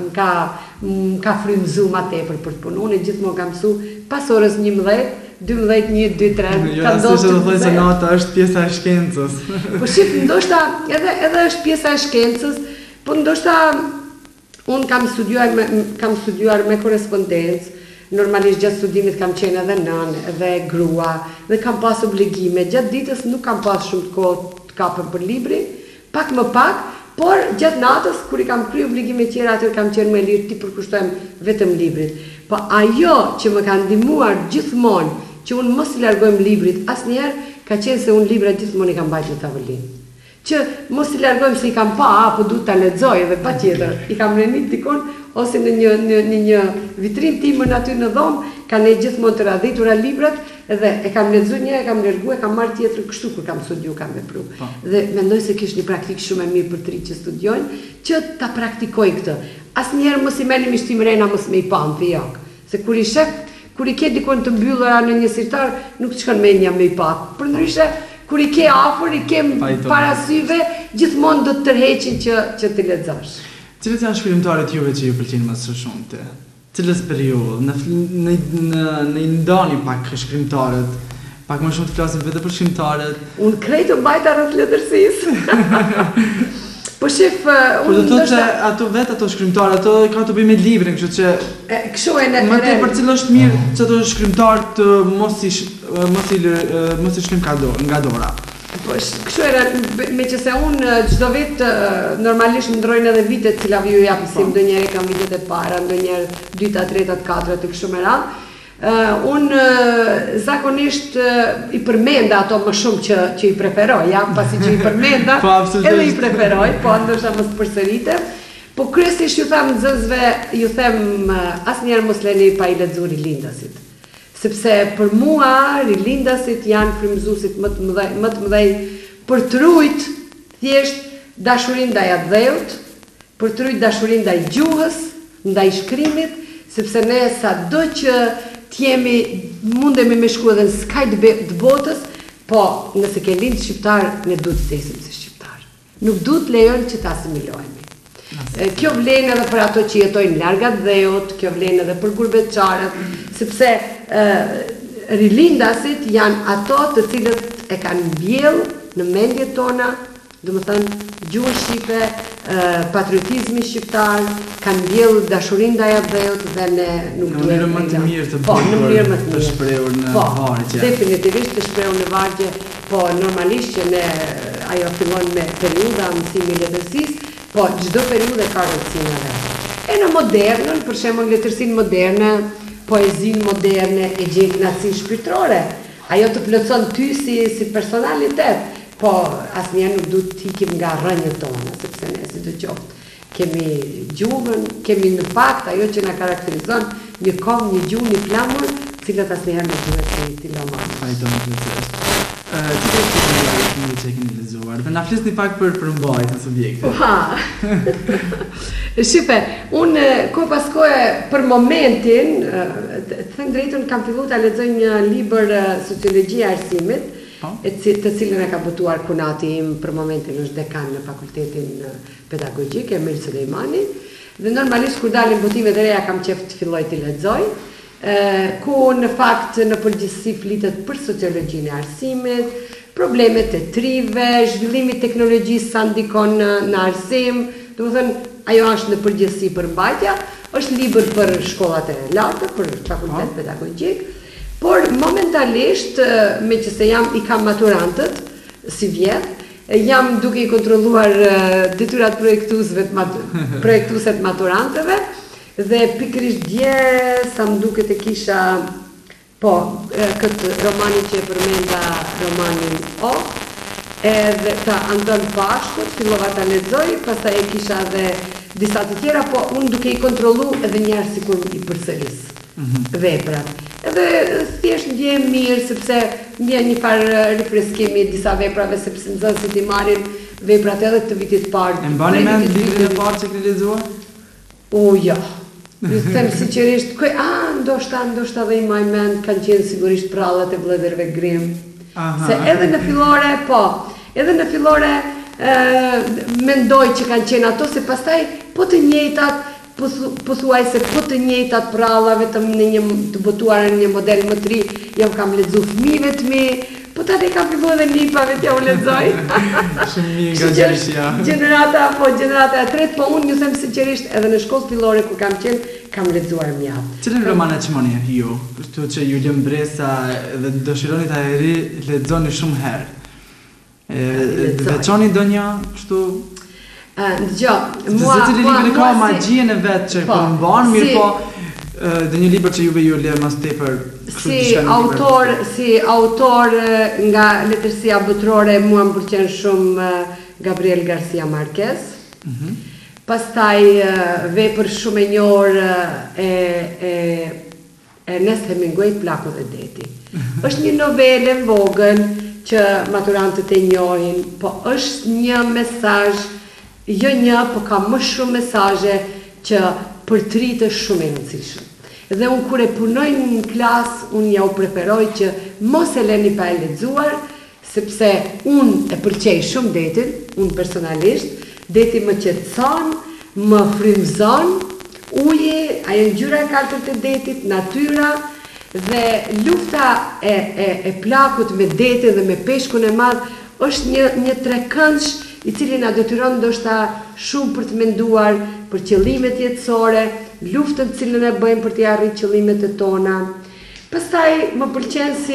ka frymëzuar më tepër për të punuar, gjithmonë kam mësuar pas orës 11, 12, 1, 2, 3, ka ndodhur të thoj se nata është pjesa e shkencës. Po shif, ndoshta edhe është pjesa e shkencës, po ndoshta unë kam studiuar me korrespondencë. Normalisht gjatë studimit kam qenë edhe nënë, edhe grua, dhe kam pas obligime. Gjatë ditës nuk kam pas shumë kohë të kapem për libri, pak më pak, por gjatë natës, kur i kam kry obligime tjera, atër kam qenë më lirë, ti përkushtojmë vetëm librit. Po ajo që më ka ndihmuar gjithmonë, që unë mos i largojmë librit asnjëherë, ka qenë se unë libra gjithmonë i kam mbajtur në tavolinë. Që mos i largojmë se i kam pa, apo duhet ta lexoj edhe patjetër. I kam rënit dikon ose në një vitrinë timën aty në dhomë, kanë gjithmonë të radhitura librat, edhe e kam lexuar një, e kam larguar, e kam marrë tjetër kështu kur kam studiu, kam vepruar. Dhe mendoj se kish një praktik shumë e mirë për të rinj që studiojnë, që ta praktikojnë këtë. Asnjëherë mos i merrni me shtim rena, mos me i pam fijak. Se kur i shef, kur i ke dikon të mbyllura në një sirtar, nuk shkon mendja me i pak. Përndryshe, kur i ke afër, i ke para syve, gjithmonë do të tërheqin që ti lexosh. Cilët janë shkrimtarët juve që ju pëlqejnë më së shumti? Cilës periudhë? Në ndani pak shkrimtarët, pak më shumë të flasim vetë për shkrimtarët. Unë krejt të mbajta rreth letërsisë. Po shif, por do të thotë se ato shkrimtarë, ato ka të bëjë me librin, kështu që kështu e në më tepër cilë është mirë që ato shkrimtarë të mos i shkrim nga dora. Po kështu era, meqense unë çdo vit normalisht ndrojnë edhe vitet të cilave ju jap si ndonjëherë kam vitet e para, ndonjëherë dyta, treta, katra të kështu me radhë. Unë zakonisht i përmenda ato më shumë që i preferoj, ja, pasi që i përmenda, edhe i preferoj, po ndoshta mos përsëritem. Po kryesisht ju them nxënësve, ju them asnjëherë mos leni pa i lexuar Rilindasit. Sepse për mua Rilindasit janë frymëzuesit më të mëdhenj për të rujt thjesht dashurinë ndaj dheut, për të rujt dashurinë ndaj gjuhës, ndaj shkrimit, sepse ne sado që t'jemi mundemi me shku edhe në skaj të botës, po nëse ke lind shqiptar, ne duhet të vdesim si shqiptar. Nuk duhet lejon që ta asimilohemi. Kjo vlen edhe për ato që jetojnë larg dheut, kjo vlen edhe për gurbetçarët, sepse rilindasit janë ato të cilët e kanë mbjell në mendjet tona, domethënë gjuhën shqipe, patriotizmi shqiptar, kanë mbjell dashurinë ndaj dheut dhe ne nuk duhet. Në mënyrë më të mirë të bukur të shprehur në vargje. Definitivisht të shprehur në vargje, po normalisht që ne ajo fillon me periudha mësimi letërsisë, po çdo periudhë ka rrotësinë e vet. E në modernën, për shembull letërsinë moderne, poezinë moderne e gjen kënaqësinë shpirtërore. Ajo të plotson ty si personalitet. Po, asnjëherë nuk duhet të ikim nga rrënjët tona, sepse ne sidoqoftë kemi gjuhën, kemi në fakt ajo që na karakterizon, një kohë, një gjuhë, një flamur, të cilat asnjëherë nuk duhet t'i lëmojmë. Fajton plotësisht. Cilët shkrimtarë që e keni lexuar? Dhe na flisni pak për mbajtjen subjekte. Shipe, unë kohë pas kohe për momentin, të them drejtën, kam filluar ta lexoj një libër Sociologjia e arsimit, të cilën e ka botuar kunati im, për momentin është dekan në fakultetin pedagogjik, Emil Sulejmani, dhe normalisht kur dalin botimet e reja kam qef të filloj të lexoj, ku në fakt në përgjithësi flitet për sociologjinë e arsimit, problemet e trive, zhvillimi i teknologjisë sa ndikon në arsim, domethënë ajo është në përgjithësi për mbajtja, është libër për shkollat e larta, për fakultet pedagogjik. Por momentalisht, me që se i kam maturantët, si vjetë, jam duke I kontrolluar detyrat projektuset maturantëve, dhe pikërisht dje sa më duket e kisha, këtë romanin që e përmenda romanin O, edhe ta Anton Pashkut, fillova ta lexoj, pastaj e kisha edhe disa të tjera, po unë duke I kontrollu edhe njerë sikur I përsëris veprat. Edhe thjesht ndjehem mirë, sepse ndjen një farë rifreskimi disa veprave, sepse nxënësit I marrin veprat edhe të vitit parë. E mbani mend librin e parë që keni lexuar? Jo. Ju them sinqerisht, ndoshta dhe I maj mend kanë qenë sigurisht prallat e vëllezërve Grimm. Se edhe në fillore mendoj që kanë qenë ato, se pastaj po të njëjtat, pothuajse po të njëjtat pralla, vetëm në një të botuar në një model më të ri, ja u kam lexu fëmijëve të mi, po tani kam filluar edhe nipave t'ja u lexoj. Shumë mirë nga gjerësia. Gjenerata e tretë, po unë ju them sinqerisht, edhe në shkollë fillore ku kam qenë, kam lexuar mjaft. Cilën romane çmoni ju? Kështu që ju lëm bresa dhe dëshironi ta lexoni shumë herë. Veçoni ndonjë kështu? Mua cili libër ka magjien e vet që po mban mirë, po dhe një libër që juve ju lë mas tepër. Si autor nga letërsia botërore mua më pëlqen shumë Gabriel Garcia Marquez. Pastaj vepër shumë e njohur Ernest Hemingway, Plaku dhe deti. Është një novelë e vogël që maturantët e njohin, po është një mesazh, jo një, po ka më shumë mesazhe që përtritë shumë e rëndësishëm. Dhe unë kur e punoj në klasë, unë ja u preferoj që mos e leni pa e lexuar, sepse unë e pëlqej shumë detin, unë personalisht, deti më qetëson, më frymëzon, uji, ajo ngjyra e kaltërt e detit, natyra, dhe lufta e plakut me detin dhe me peshkun e madh është një trekëndsh I cili na detyron ndoshta shumë për të menduar për qëllimet jetësore, luftën të cilën e bëjmë për të arritur qëllimet e tona. Pastaj më pëlqen si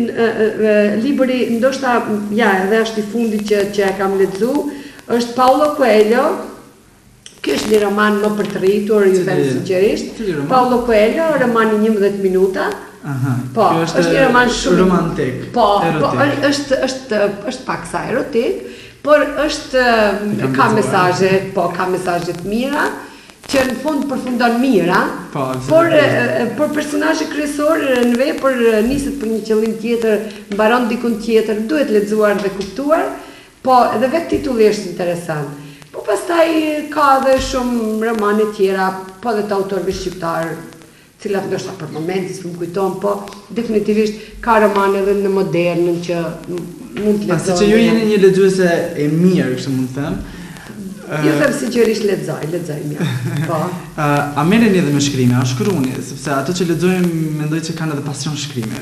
libri, ndoshta edhe është I fundit që e kam lexu, është Paulo Coelho. Ky është një roman më për të rritur, ju them sinqerisht. Paulo Coelho, romani 11 minuta. Po, është një roman shumë romantik. Po, është pak sa erotik. Por ka mesazhe të mira, që në fund përfundon mira, por personazhi kryesor në vepër niset për një qëllim tjetër, mbaron dikun tjetër, duhet lexuar dhe kuptuar, po edhe vetë titulli është interesant. Po pastaj ka edhe shumë romane tjera, po edhe të autorëve shqiptar, cilat ndoshta për momentin s'm kujton, po definitivisht ka romane edhe në modernën që mund të lexoj. Pasi që ju jeni një lexuese e mirë, kështu mund të them. Ju them sinqerisht lexoj mirë. Po. A merreni edhe me shkrime, a shkruani, sepse ato që lexojmë mendoj që kanë edhe pasion shkrimi.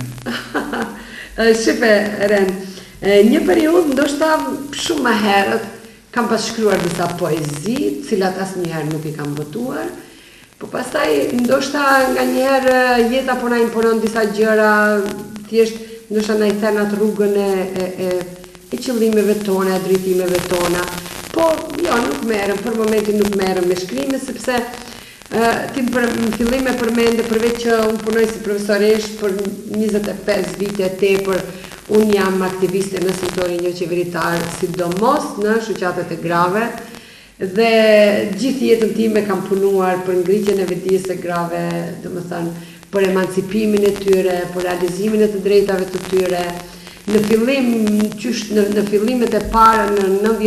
Shife, Ren, një periudhë ndoshta shumë më herët kam pas shkruar disa poezi, cilat asnjëherë nuk I kam botuar. Po pastaj ndoshta nganjëherë jeta po na imponon disa gjëra, thjesht ndoshta na I thën atë rrugën e qëllimeve tona, e drejtimeve tona. Po jo, nuk merrem, për momentin nuk merrem me shkrime, sepse ti në fillim e përmende, përveç që unë punoj si profesoresh për 25 vite e tepër, unë jam aktiviste në sektorin jo qeveritar, sidomos në shoqatet e grave, dhe gjithë jetën time kam punuar për ngritjen e vetdijes së grave, domethënë për emancipimin e tyre, për realizimin e të drejtave të tyre. Në fillimet e para në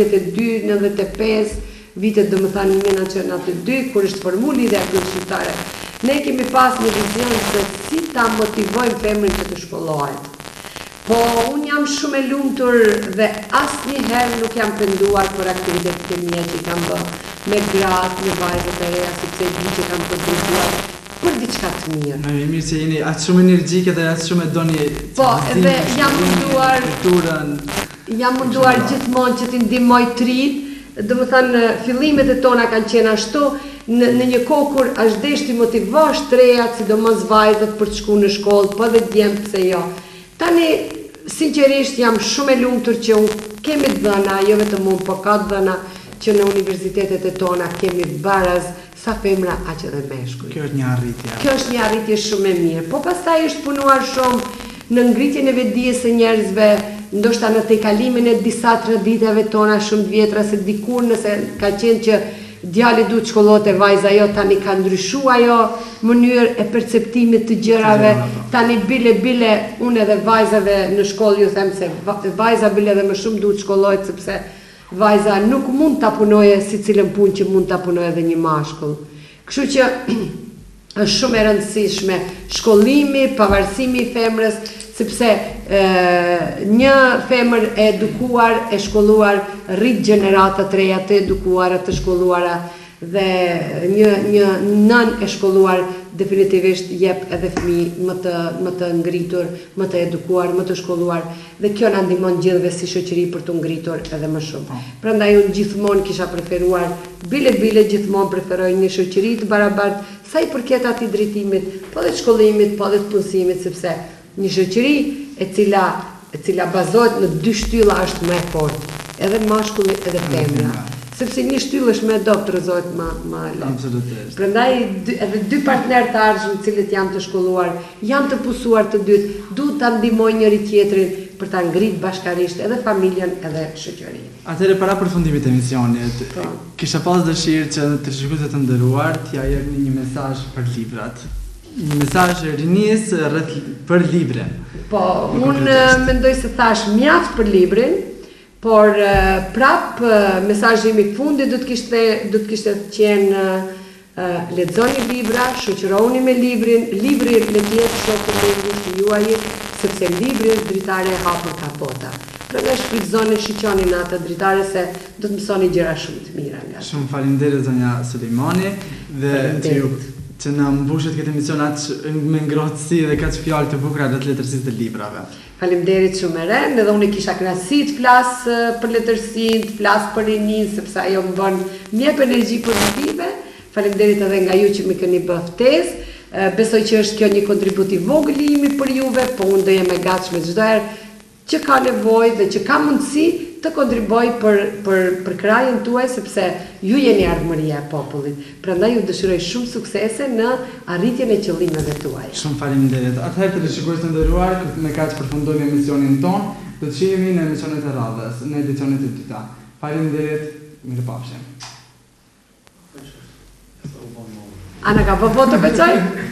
92-95 vitet, domethënë 1992, kur është formuar lidhja shqiptare, ne kemi pas një vizion se si ta motivojmë femrin që të shkollohet. Po unë jam shumë e lumtur dhe asnjëherë nuk jam penduar për aktivitetet e mia që kam bërë me gratë, me vajzat e reja, sepse di që kam kontribuar për diçka të mirë. Më mirë që jeni aq shumë energjike dhe aq shumë e doni. Po, edhe jam munduar gjithmonë që t'i ndihmoj të rit, domethënë fillimet e tona kanë qenë ashtu, në një kohë kur është desh t'i motivosh trejat, sidomos vajzat për të shkuar në shkollë, po dhe djemt pse jo. Tani, sinqerisht jam shumë e lumtur që kemi dhëna, jo vetëm unë, po ka dhëna që në universitetet e tona kemi baraz sa femra aq edhe meshkuj. Kjo është një arritje. Kjo është një arritje shumë e mirë, po pastaj është punuar shumë në ngritjen e vetdijes së njerëzve, ndoshta në tejkalimin e disa traditave tona shumë të vjetra, se dikur nëse ka qenë që djali duhet shkollohet e vajza jo, tani ka ndryshuar ajo mënyrë e perceptimit të gjërave, tani bile unë edhe vajzave në shkollë ju them se vajza bile edhe më shumë duhet shkollohet sepse vajza nuk mund ta punojë si cilën punë që mund ta punojë edhe një mashkull. Kështu që është shumë e rëndësishme shkollimi, pavarësimi i femrës, sepse një femër e edukuar, e shkolluar, rrit gjenerata të reja të edukuara, të shkolluara, dhe një nën e shkolluar definitivisht jep edhe fëmijë më të ngritur, më të edukuar, më të shkolluar, dhe kjo na ndihmon gjithëve si shoqëri për të ngritur edhe më shumë. Prandaj unë gjithmonë kisha preferuar, bile gjithmonë preferoj një shoqëri të barabartë sa i përket atij drejtimit, po dhe të shkollimit, po dhe të punësimit, sepse një shoqëri e cila bazohet në dy shtylla është më e fortë, edhe mashkulli edhe femra. Sepse një shtyllë është më e dobët rrezohet më lehtë. Absolutisht. Prandaj edhe dy partnerë të arshëm të cilët janë të shkolluar, janë të pusuar të dytë, duhet ta ndihmojnë njëri tjetrin për ta ngritur bashkërisht edhe familjen edhe shoqërinë. Atëherë para përfundimit të emisionit, kisha pas dëshirë që të shikuesit të nderuar t'ia jepni një mesazh për librat. Një mesazh rinis për librin. Po, unë mendoj se thash mjaft për librin, por prap mesazhi i fundit do të kishte qenë lexoni libra, shoqërohuni me librin, libri le të jetë shoku i juaj, sepse libri është dritare e hapur ka bota. Prandaj shfrytëzoni, shiqoni në atë dritare se do të mësoni gjëra shumë të mira nga. Shumë faleminderit zonja Sulejmani dhe që na mbushet këtë emision me ngrohtësi dhe kaq fjalë të bukura rreth letërsisë të librave. Faleminderit shumë e rënd, edhe unë kisha kënaqësi të flas për letërsinë, të flas për rinin, sepse ajo më bën më jep energji pozitive. Faleminderit edhe nga ju që më keni bërë ftesë. Besoj që është kjo një kontribut i vogël i imi për juve, po unë do jem e gatshme çdo herë që ka nevojë dhe që ka mundësi të kontriboj për krajën tuaj, sepse ju jeni ardhmëria e popullit. Prandaj ju dëshiroj shumë suksese në arritjen e qëllimeve tuaj. Shumë faleminderit. Atëherë të shikues të nderuar, me kaq përfundojmë emisionin ton. Do të shihemi në emisionet e radhës, në edicionet e dyta. Faleminderit, mirëpafshim. Ana ka po të bëjë?